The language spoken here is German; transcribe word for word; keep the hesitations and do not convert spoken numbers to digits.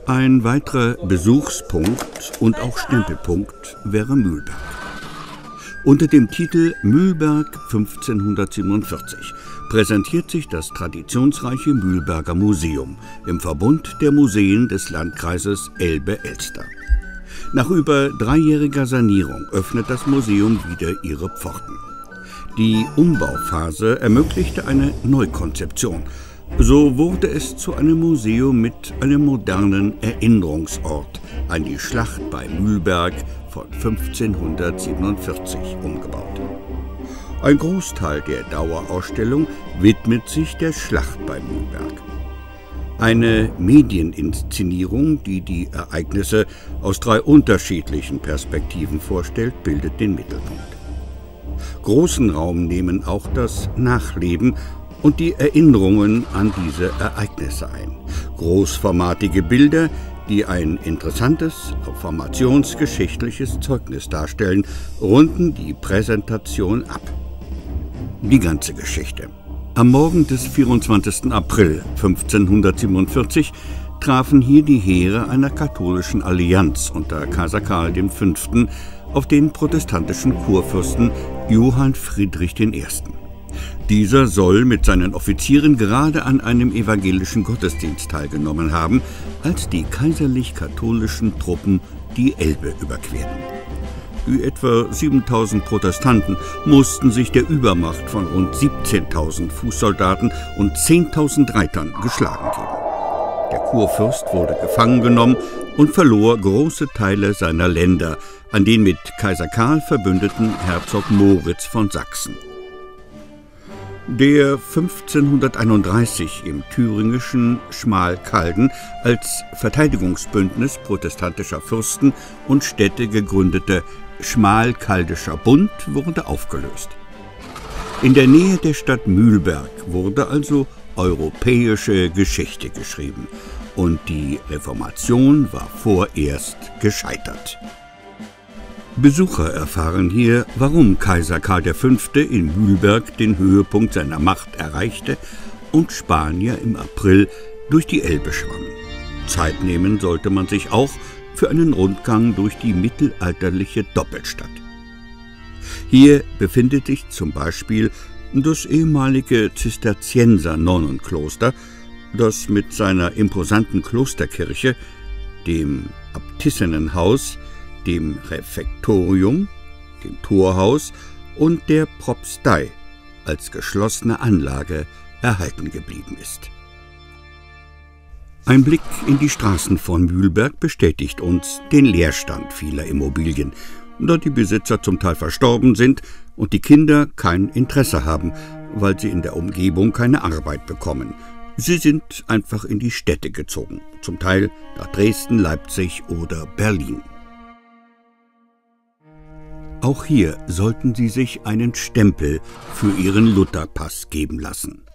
Ein weiterer Besuchspunkt und auch Stempelpunkt wäre Mühlberg. Unter dem Titel Mühlberg fünfzehnhundertsiebenundvierzig präsentiert sich das traditionsreiche Mühlberger Museum im Verbund der Museen des Landkreises Elbe-Elster. Nach über dreijähriger Sanierung öffnet das Museum wieder ihre Pforten. Die Umbauphase ermöglichte eine Neukonzeption. So wurde es zu einem Museum mit einem modernen Erinnerungsort an die Schlacht bei Mühlberg von fünfzehnhundertsiebenundvierzig umgebaut. Ein Großteil der Dauerausstellung widmet sich der Schlacht bei Mühlberg. Eine Medieninszenierung, die die Ereignisse aus drei unterschiedlichen Perspektiven vorstellt, bildet den Mittelpunkt. Großen Raum nehmen auch das Nachleben und die Erinnerungen an diese Ereignisse ein. Großformatige Bilder, die ein interessantes formationsgeschichtliches Zeugnis darstellen, runden die Präsentation ab. Die ganze Geschichte. Am Morgen des vierundzwanzigsten April fünfzehnhundertsiebenundvierzig trafen hier die Heere einer katholischen Allianz unter Kaiser Karl der Fünfte auf den protestantischen Kurfürsten Johann Friedrich der Erste. Dieser soll mit seinen Offizieren gerade an einem evangelischen Gottesdienst teilgenommen haben, als die kaiserlich-katholischen Truppen die Elbe überquerten. Die etwa siebentausend Protestanten mussten sich der Übermacht von rund siebzehntausend Fußsoldaten und zehntausend Reitern geschlagen geben. Der Kurfürst wurde gefangen genommen und verlor große Teile seiner Länder an den mit Kaiser Karl verbündeten Herzog Moritz von Sachsen. Der fünfzehnhunderteinunddreißig im thüringischen Schmalkalden als Verteidigungsbündnis protestantischer Fürsten und Städte gegründete Schmalkaldischer Bund wurde aufgelöst. In der Nähe der Stadt Mühlberg wurde also europäische Geschichte geschrieben und die Reformation war vorerst gescheitert. Besucher erfahren hier, warum Kaiser Karl der Fünfte in Mühlberg den Höhepunkt seiner Macht erreichte und Spanier im April durch die Elbe schwammen. Zeit nehmen sollte man sich auch für einen Rundgang durch die mittelalterliche Doppelstadt. Hier befindet sich zum Beispiel das ehemalige Zisterzienser-Nonnenkloster, das mit seiner imposanten Klosterkirche, dem Abtissinnenhaus, dem Refektorium, dem Torhaus und der Propstei als geschlossene Anlage erhalten geblieben ist. Ein Blick in die Straßen von Mühlberg bestätigt uns den Leerstand vieler Immobilien, da die Besitzer zum Teil verstorben sind und die Kinder kein Interesse haben, weil sie in der Umgebung keine Arbeit bekommen. Sie sind einfach in die Städte gezogen, zum Teil nach Dresden, Leipzig oder Berlin. Auch hier sollten Sie sich einen Stempel für Ihren Lutherpass geben lassen.